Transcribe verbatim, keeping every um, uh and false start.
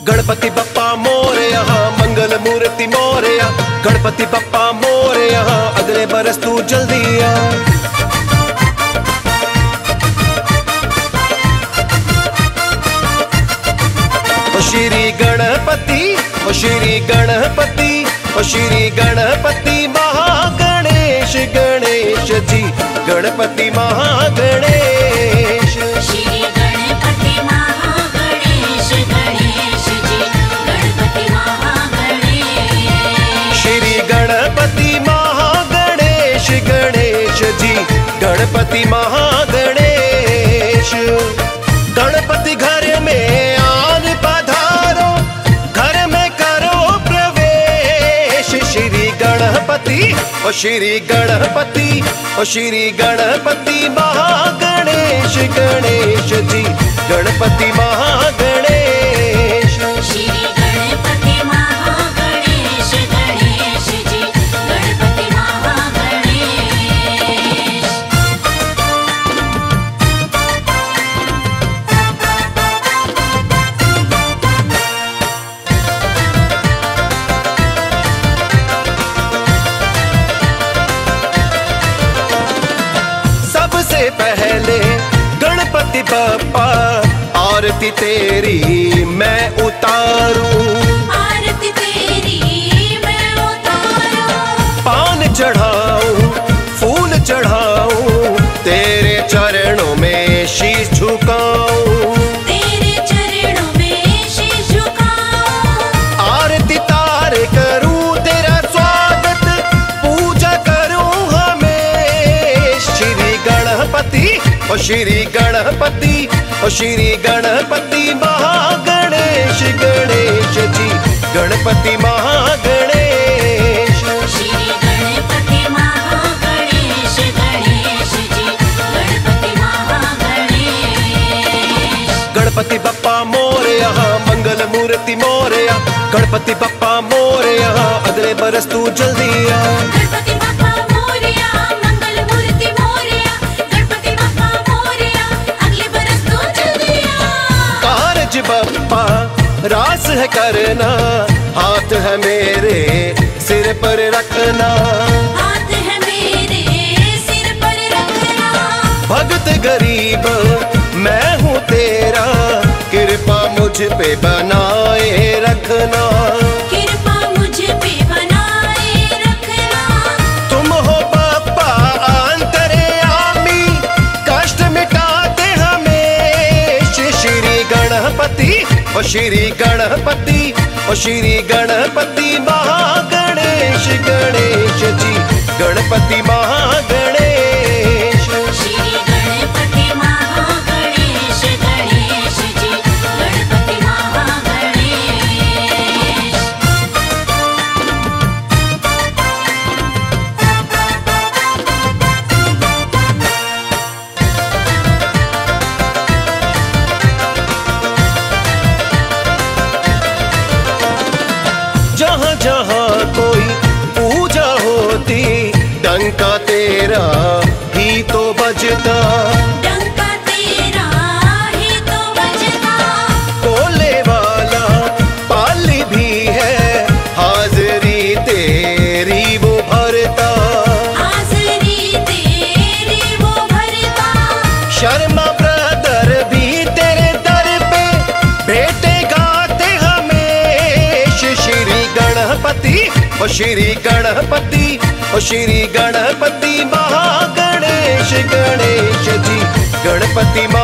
गणपति बप्पा मोरया, मंगल मूर्ति मोरया। गणपति बप्पा मोरया, अगले बरस तू जल्दी आ। ओ श्री गणपति, ओ श्री गणपति, ओ श्री गणपति महागणेश गणेश जी। गणपति महागणेश, श्री गणपति महागणेश गणेश जी। गणपति महागणेश, श्री गणपति महागणेश गणेश जी। गणपति महागणेश। गणपति घर में आन पधारो, घर में करो प्रवेश। श्री गणपति, ओ श्री गणपति, ओ श्री गणपति महागणेश गणेश जी। गणपति महागणेश, श्री गणपति महागणेश गणेश जी। गणपति महागणेश, सबसे पहले गणपति बप्पा आरती तेरी मैं उतारूं। आरती तेरी मैं उतारूं। पान चढ़ाऊं, फूल चढ़ाऊं, तेरे चरणों में शीश झुकाऊं। तेरे चरणों में शीश झुकाऊं। आरती तार करूं तेरा स्वागत, पूजा करूं हमें। श्री गणपति, ओ श्री गणपति, ओ श्री गणपति महागणेश गणेश जी। गणपति महागणेश, श्री गणपति महागणेश गणेश जी। गणपति महागणेश, गणपति बप्पा मोरया, मंगल मूर्ति मोरया। गणपति बप्पा मोरया, अगले बरस तू जल्दी आ। गणपति बप्पा मोरया, मंगल मूर्ति मोरया। गणपति बप्पा मोरया, अगले बरस तू जल्दी आ। कारज बप्पा रास है करना, हाथ है मेरे सिर पर रखना। हाथ है मेरे सिर पर रखना। भगत गरीब मैं हूँ तेरा, कृपा मुझ पे बनाए रखना। कृपा मुझ पे बनाए रखना। तुम हो बप्पा अंतर्यामी, कष्ट मिटाते हमें। श्री गणपति, ओ श्री गणपति, ओ श्री गणपति महागणेश गणेश जी। गणपति महागणेश, श्री गणपति महागणेश गणेश जी। गणपति महागणेश, जहाँ जहाँ कोई पूजा होती, डंका तेरा ही तो बजता। डंका तेरा ही तो बजता। कोले वाला पाली भी है, हाजरी तेरी वो भरता। हाजरी तेरी वो भरता। शर्मा ब्रदर भी तेरे दर पे बेटे गाते हमेश। श्री गणपति, ओ श्री गणपति, ओ श्री गणपति महागणेश गणेश जी। गणपति